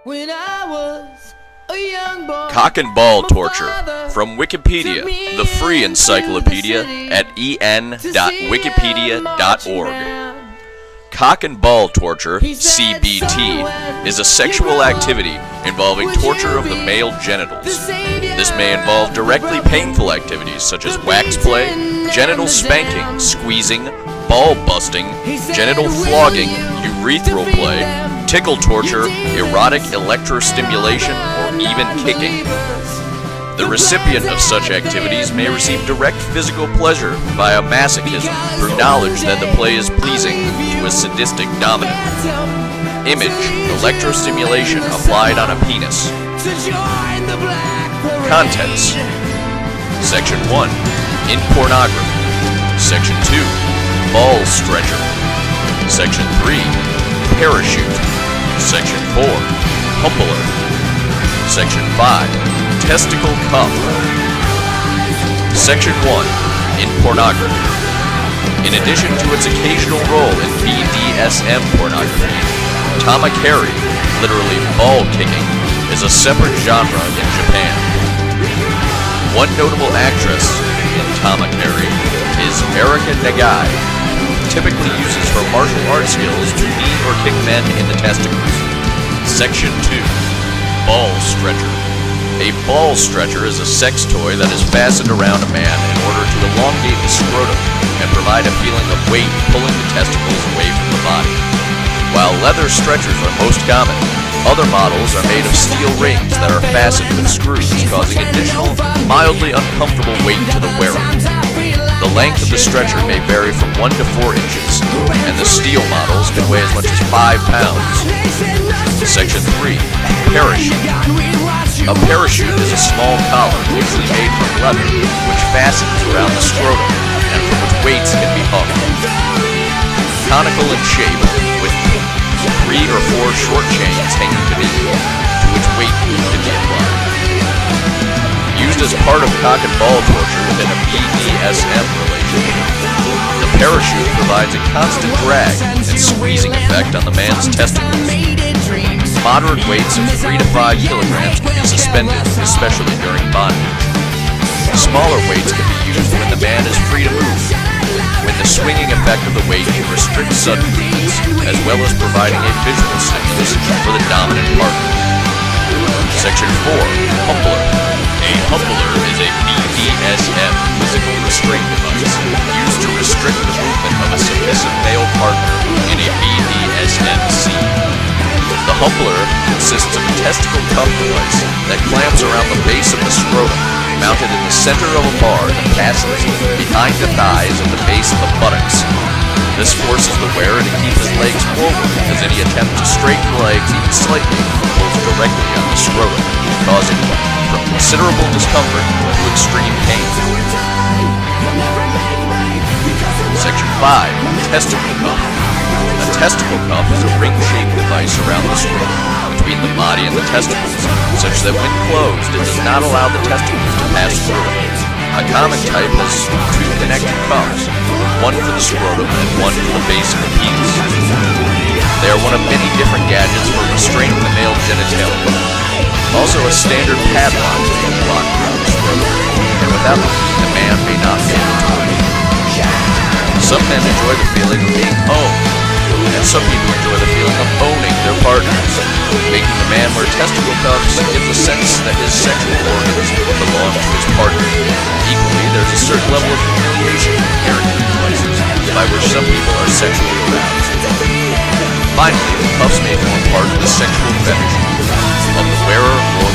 When I was a young boy, Cock and ball torture from Wikipedia, the free encyclopedia at en.wikipedia.org. Cock and ball torture, CBT, is a sexual activity involving torture of the male genitals. This may involve directly painful activities such as wax play, genital spanking, squeezing, ball busting, genital flogging, urethral play, tickle torture, erotic electrostimulation, or even kicking. The recipient of such activities may receive direct physical pleasure via masochism through knowledge that the play is pleasing to a sadistic dominant. Image: electrostimulation applied on a penis. Contents: Section 1. In pornography. Section 2. Ball stretcher. Section 3. Parachute. Section 4. Humbler. Section 5. Testicle cuff. Section 1. In pornography. In addition to its occasional role in BDSM pornography, tamakeri, literally ball kicking, is a separate genre in Japan. One notable actress in tamakeri is Erika Nagai, who typically uses her martial arts skills to knee or kick men in the testicles. Section 2. Ball stretcher. A ball stretcher is a sex toy that is fastened around a man in order to elongate the scrotum and provide a feeling of weight pulling the testicles away from the body. While leather stretchers are most common, other models are made of steel rings that are fastened with screws, causing additional, mildly uncomfortable weight to the wearer. The length of the stretcher may vary from 1 to 4 inches, and the steel models can weigh as much as 5 pounds. Section 3. Parachute. A parachute is a small collar, usually made from leather, which fastens around the scrotum, and from which weights can be hung. Conical in shape, with 3 or 4 short chains hanging beneath, to which weight can be applied. Used as part of cock and ball torture within a BDSM relationship, the parachute provides a constant drag and squeezing effect on the man's testicles. Moderate weights of 3 to 5 kilograms can be suspended, especially during bondage. Smaller weights can be used when the man is free to move, when the swinging effect of the weight can restrict sudden movements, as well as providing a visual stimulus for the dominant partner. Section 4. Humbler. A humbler is a BDSM physical restraint device used to restrict the movement of a submissive male partner in a BDSM scene. The humbler consists of a testicle cuff device that clamps around the base of the scrotum, mounted in the center of a bar that passes behind the thighs and the base of the buttocks. This forces the wearer to keep his legs forward, as any attempt to straighten the legs even slightly pulls directly on the scrotum, causing from considerable discomfort to extreme pain. Section 5. Testicle cuff. A testicle cuff is a ring-shaped device around the scrotum, between the body and the testicles, such that when closed it does not allow the testicles to pass through it. A common type has 2 connected cuffs, one for the scrotum and one for the base of the penis. They are one of many different gadgets for restraining the male genitalia. Also, a standard padlock may be locked around the scrotum, and without the key the man may not be able to move. Some men enjoy the feeling of being owned, and some people enjoy the feeling of owning their partners. Making the man wear testicle cuffs gives a sense that his sexual organs belong to his partner. Equally, there's a certain level of humiliation inherent in devices, by which some people are sexually aroused. Finally, the cuffs may form part of the sexual fetish of the wearer or